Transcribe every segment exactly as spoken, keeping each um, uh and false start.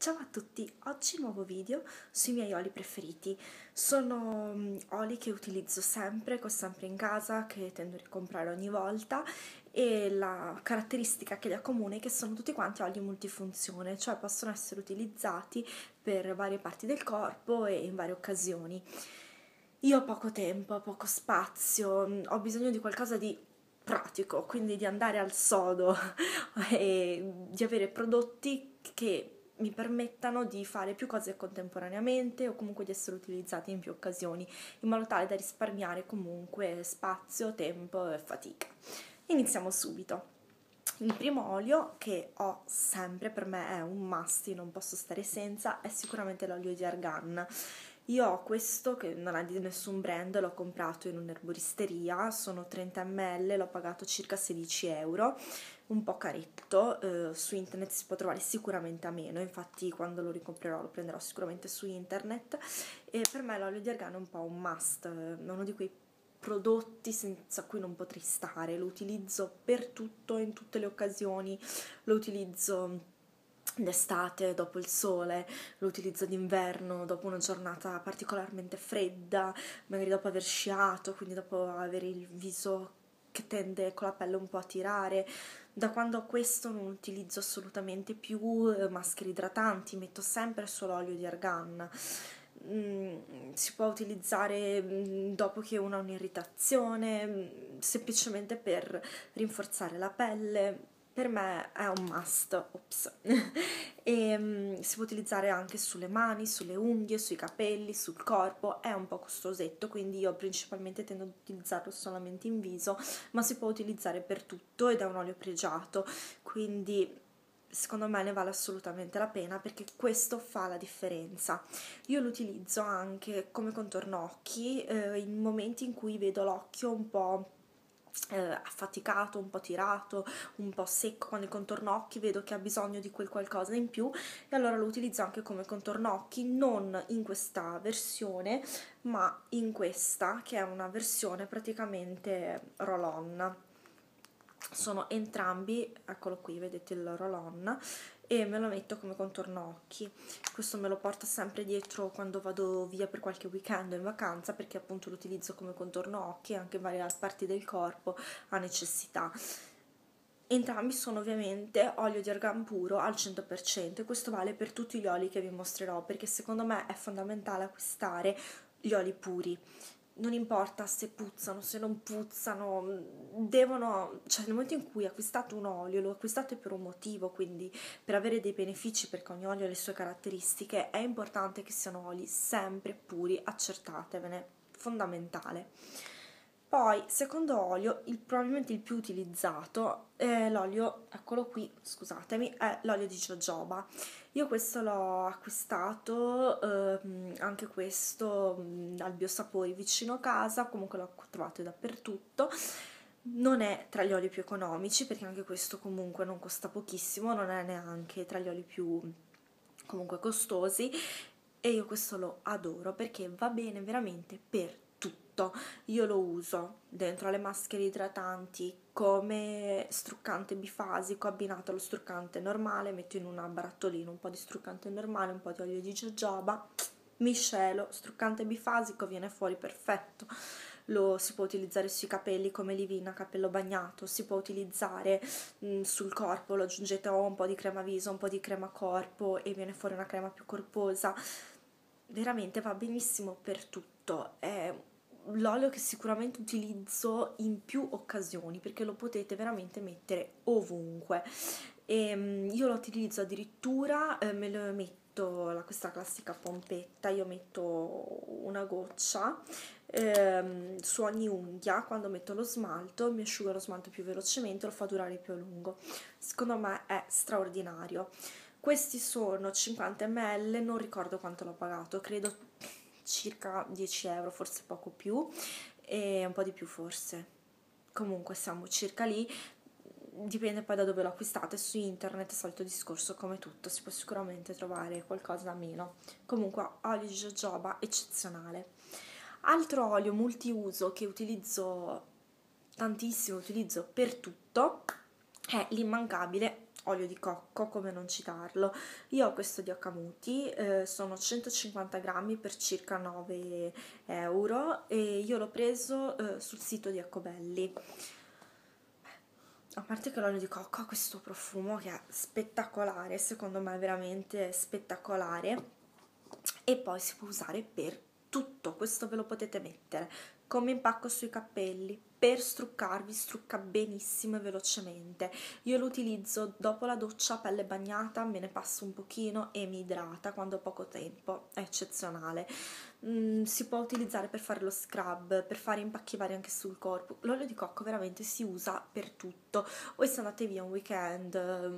Ciao a tutti, oggi nuovo video sui miei oli preferiti. Sono mm, oli che utilizzo sempre, che ho sempre in casa, che tendo a ricomprare ogni volta, e la caratteristica che li accomuna è che sono tutti quanti oli multifunzione, cioè possono essere utilizzati per varie parti del corpo e in varie occasioni. Io ho poco tempo, ho poco spazio, mm, ho bisogno di qualcosa di pratico, quindi di andare al sodo e di avere prodotti che mi permettano di fare più cose contemporaneamente o comunque di essere utilizzati in più occasioni, in modo tale da risparmiare comunque spazio, tempo e fatica. Iniziamo subito. Il primo olio che ho sempre, per me è un must, non posso stare senza, è sicuramente l'olio di argan. Io ho questo che non è di nessun brand, l'ho comprato in un'erboristeria, sono trenta millilitri, l'ho pagato circa sedici euro, un po' caretto, eh, su internet si può trovare sicuramente a meno, infatti quando lo ricomprerò lo prenderò sicuramente su internet, e per me l'olio di argan è un po' un must, è uno di quei prodotti senza cui non potrei stare, lo utilizzo per tutto, in tutte le occasioni, lo utilizzo d'estate dopo il sole, lo utilizzo d'inverno dopo una giornata particolarmente fredda, magari dopo aver sciato, quindi dopo avere il viso che tende con la pelle un po' a tirare. Da quando ho questo non utilizzo assolutamente più eh, maschere idratanti, metto sempre solo olio di argan. Mm, si può utilizzare mm, dopo che uno ha un'irritazione, mm, semplicemente per rinforzare la pelle. Per me è un must, ops. E um, si può utilizzare anche sulle mani, sulle unghie, sui capelli, sul corpo. È un po' costosetto, quindi io principalmente tendo ad utilizzarlo solamente in viso, ma si può utilizzare per tutto ed è un olio pregiato, quindi secondo me ne vale assolutamente la pena perché questo fa la differenza. Io lo utilizzo anche come contorno occhi eh, in momenti in cui vedo l'occhio un po' Eh, affaticato, un po' tirato, un po' secco, quando il contorno occhi vedo che ha bisogno di quel qualcosa in più, e allora lo utilizzo anche come contorno occhi, non in questa versione ma in questa che è una versione praticamente roll-on. Sono entrambi, eccolo qui, vedete il roll-on, e me lo metto come contorno occhi. Questo me lo porto sempre dietro quando vado via per qualche weekend o in vacanza, perché appunto lo utilizzo come contorno occhi anche in varie parti del corpo a necessità. Entrambi sono ovviamente olio di argan puro al cento per cento e questo vale per tutti gli oli che vi mostrerò, perché secondo me è fondamentale acquistare gli oli puri. Non importa se puzzano, se non puzzano, devono, cioè nel momento in cui acquistate un olio, lo acquistate per un motivo, quindi per avere dei benefici, perché ogni olio ha le sue caratteristiche, è importante che siano oli sempre puri, accertatevene, fondamentale. Poi, secondo olio, il, probabilmente il più utilizzato è l'olio, eccolo qui, scusatemi, è l'olio di jojoba. Io questo l'ho acquistato, ehm, anche questo mh, al Biosapori vicino casa, comunque l'ho trovato dappertutto. Non è tra gli oli più economici, perché anche questo comunque non costa pochissimo, non è neanche tra gli oli più comunque costosi, e io questo lo adoro perché va bene veramente per tutto. Io lo uso dentro alle maschere idratanti come struccante bifasico abbinato allo struccante normale, metto in una barattolina un po' di struccante normale, un po' di olio di jojoba, miscelo, struccante bifasico, viene fuori perfetto. Lo si può utilizzare sui capelli come livina, capello bagnato, si può utilizzare mh, sul corpo, lo aggiungete a un po' di crema viso, un po' di crema corpo e viene fuori una crema più corposa. Veramente va benissimo per tutto, è l'olio che sicuramente utilizzo in più occasioni perché lo potete veramente mettere ovunque. E, um, io lo utilizzo addirittura, eh, me lo metto la, questa classica pompetta, io metto una goccia ehm, su ogni unghia, quando metto lo smalto mi asciuga lo smalto più velocemente, lo fa durare più a lungo. Secondo me è straordinario. Questi sono cinquanta millilitri, non ricordo quanto l'ho pagato, credo circa dieci euro, forse poco più, e un po' di più forse. Comunque siamo circa lì, dipende poi da dove lo acquistate, su internet, solito discorso come tutto, si può sicuramente trovare qualcosa da meno. Comunque olio di jojoba eccezionale. Altro olio multiuso che utilizzo tantissimo, utilizzo per tutto, è l'immancabile olio di cocco, come non citarlo. Io ho questo di Okamuti, eh, sono centocinquanta grammi per circa nove euro e io l'ho preso eh, sul sito di Ecobelli. A parte che l'olio di cocco ha questo profumo che è spettacolare, secondo me è veramente spettacolare, e poi si può usare per tutto, questo ve lo potete mettere come impacco sui capelli, per struccarvi, strucca benissimo e velocemente. Io lo utilizzo dopo la doccia, pelle bagnata, me ne passo un pochino e mi idrata quando ho poco tempo, è eccezionale. Mm, si può utilizzare per fare lo scrub, per fare impacchi vari anche sul corpo. L'olio di cocco veramente si usa per tutto. Voi se andate via un weekend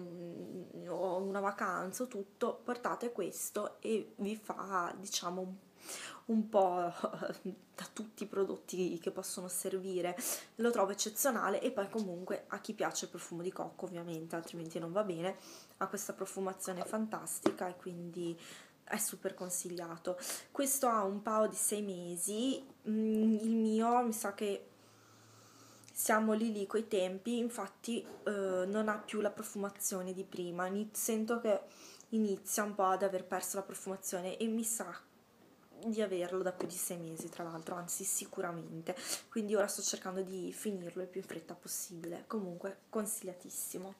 mm, o una vacanza o tutto, portate questo e vi fa, diciamo, un un po' da tutti i prodotti che possono servire. Lo trovo eccezionale e poi comunque a chi piace il profumo di cocco, ovviamente, altrimenti non va bene, ha questa profumazione fantastica e quindi è super consigliato. Questo ha un paio di sei mesi, mm, il mio mi sa che siamo lì lì coi tempi, infatti eh, non ha più la profumazione di prima, sento che inizia un po' ad aver perso la profumazione e mi sa di averlo da più di sei mesi, tra l'altro, anzi sicuramente, quindi ora sto cercando di finirlo il più in fretta possibile. Comunque consigliatissimo.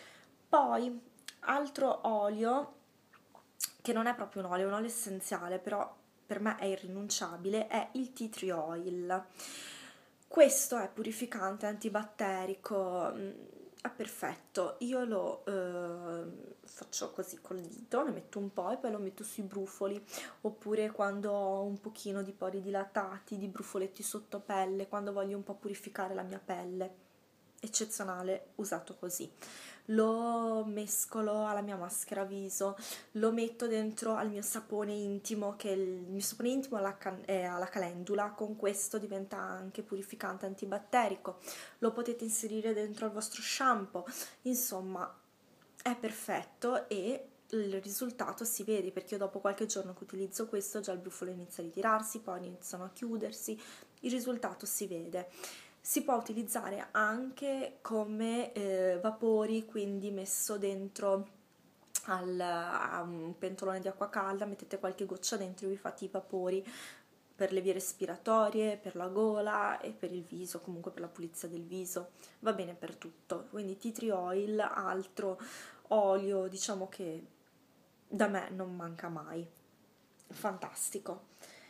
Poi altro olio che non è proprio un olio, è un olio essenziale, però per me è irrinunciabile, è il tea tree oil. Questo è purificante, antibatterico, è perfetto. Io lo eh, faccio così col dito, ne metto un po' e poi lo metto sui brufoli, oppure quando ho un pochino di pori dilatati, di brufoletti sotto pelle, quando voglio un po' purificare la mia pelle. Eccezionale usato così. Lo mescolo alla mia maschera viso, lo metto dentro al mio sapone intimo, che il mio sapone intimo alla can- è alla calendula, con questo diventa anche purificante antibatterico, lo potete inserire dentro al vostro shampoo, insomma è perfetto e il risultato si vede, perché io dopo qualche giorno che utilizzo questo già il brufolo inizia a ritirarsi, poi iniziano a chiudersi, il risultato si vede. Si può utilizzare anche come eh, vapori, quindi messo dentro al, a un pentolone di acqua calda, mettete qualche goccia dentro e vi fate i vapori per le vie respiratorie, per la gola e per il viso, comunque per la pulizia del viso, va bene per tutto. Quindi tea tree oil, altro olio, diciamo che da me non manca mai, fantastico.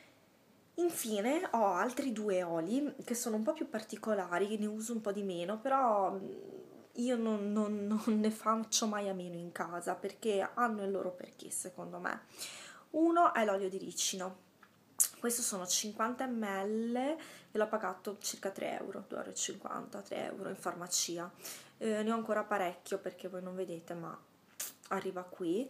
Infine ho altri due oli che sono un po' più particolari, ne uso un po' di meno, però io non, non- non ne faccio mai a meno in casa perché hanno il loro perché, secondo me. Uno è l'olio di ricino. Questo sono cinquanta millilitri e l'ho pagato circa tre euro, due euro e cinquanta, tre euro in farmacia. Eh, ne ho ancora parecchio perché voi non vedete, ma arriva qui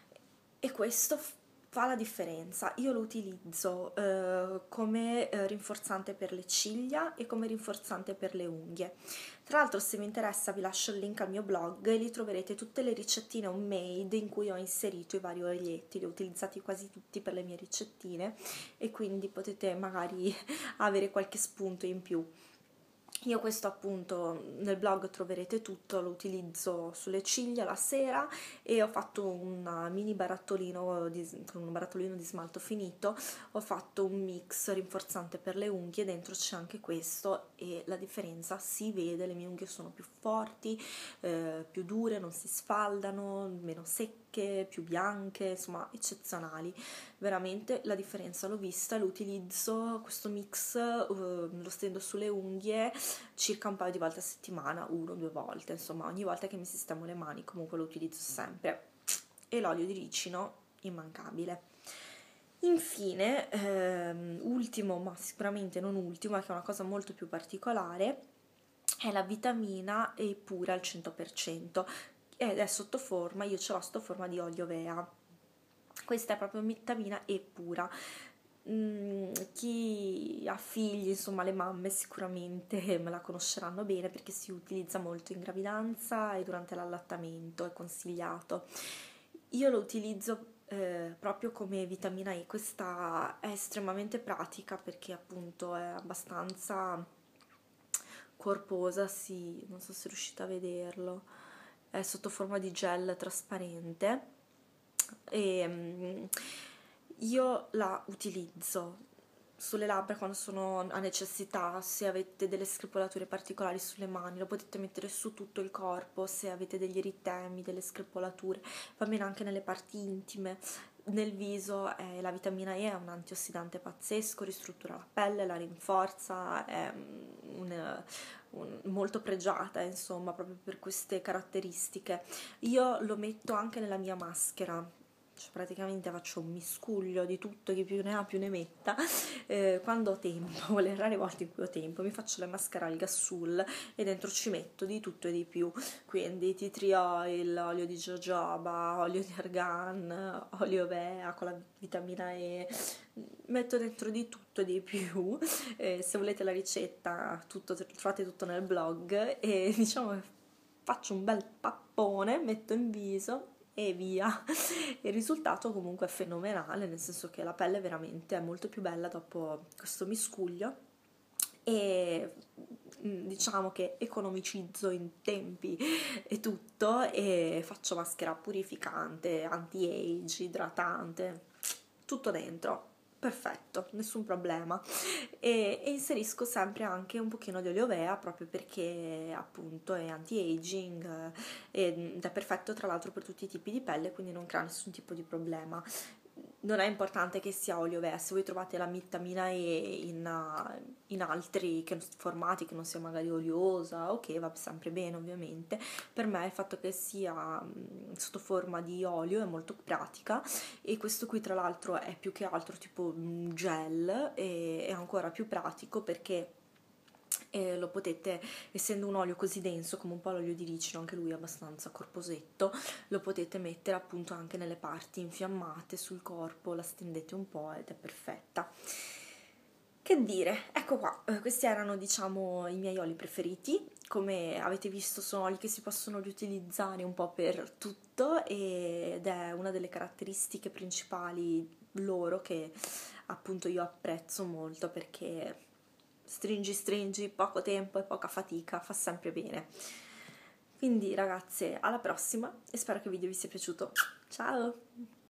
e questo f- fa la differenza. Io lo utilizzo eh, come eh, rinforzante per le ciglia e come rinforzante per le unghie. Tra l'altro, se vi interessa vi lascio il link al mio blog e lì troverete tutte le ricettine homemade in cui ho inserito i vari olietti, li ho utilizzati quasi tutti per le mie ricettine e quindi potete magari avere qualche spunto in più. Io questo appunto nel blog troverete tutto, lo utilizzo sulle ciglia la sera e ho fatto un mini barattolino di, con un barattolino di smalto finito, ho fatto un mix rinforzante per le unghie, dentro c'è anche questo e la differenza si vede, le mie unghie sono più forti, eh, più dure, non si sfaldano, meno secche, più bianche, insomma eccezionali. Veramente la differenza l'ho vista, lo utilizzo, questo mix uh, lo stendo sulle unghie circa un paio di volte a settimana, uno o due volte, insomma ogni volta che mi sistemo le mani comunque lo utilizzo sempre. E l'olio di ricino immancabile. Infine, ehm, ultimo ma sicuramente non ultimo, che è una cosa molto più particolare, è la vitamina E pura al cento per cento ed è sotto forma, io ce l'ho sotto forma di olio Vea. Questa è proprio vitamina E pura. Mm, chi ha figli, insomma le mamme sicuramente me la conosceranno bene perché si utilizza molto in gravidanza e durante l'allattamento, è consigliato. Io lo utilizzo eh, proprio come vitamina E, questa è estremamente pratica perché appunto è abbastanza corposa, sì, non so se riuscite a vederlo. è sotto forma di gel trasparente e mm, io la utilizzo sulle labbra quando sono a necessità, se avete delle screpolature particolari sulle mani, lo potete mettere su tutto il corpo, se avete degli eritemi, delle screpolature, va bene anche nelle parti intime. Nel viso eh, la vitamina E è un antiossidante pazzesco, ristruttura la pelle, la rinforza, è mm, un, un- molto pregiata, insomma, proprio per queste caratteristiche. Io lo metto anche nella mia maschera, cioè praticamente faccio un miscuglio di tutto, chi più ne ha più ne metta. Eh, quando ho tempo, le rare volte in cui ho tempo, mi faccio la maschera al gassul e dentro ci metto di tutto e di più, quindi tea tree oil, olio di jojoba, olio di argan, olio vea con la vitamina E, metto dentro di tutto e di più. Eh, se volete la ricetta tutto, trovate tutto nel blog e diciamo che faccio un bel pappone, metto in viso e via. Il risultato comunque è fenomenale, nel senso che la pelle veramente è molto più bella dopo questo miscuglio e mm, diciamo che economicizzo in tempi e tutto e faccio maschera purificante, anti-age, idratante, tutto dentro. Perfetto, nessun problema. E, e inserisco sempre anche un pochino di olio vea proprio perché appunto è anti-aging eh, ed è perfetto tra l'altro per tutti i tipi di pelle, quindi non crea nessun tipo di problema. Non è importante che sia olio vea, se voi trovate la vitamina E in, uh, in altri che- formati che non sia magari oliosa, ok, va sempre bene ovviamente. Per me il fatto che sia mm, sotto forma di olio è molto pratica e questo qui tra l'altro è più che altro tipo un gel e è ancora più pratico perché e lo potete, essendo un olio così denso come un po' l'olio di ricino, anche lui è abbastanza corposetto, lo potete mettere appunto anche nelle parti infiammate sul corpo, la stendete un po' ed è perfetta. Che dire, ecco qua, eh, questi erano diciamo i miei oli preferiti. Come avete visto sono oli che si possono riutilizzare un po' per tutto ed è una delle caratteristiche principali loro che appunto io apprezzo molto perché stringi stringi, poco tempo e poca fatica, fa sempre bene. Quindi ragazze, alla prossima e spero che il video vi sia piaciuto. Ciao!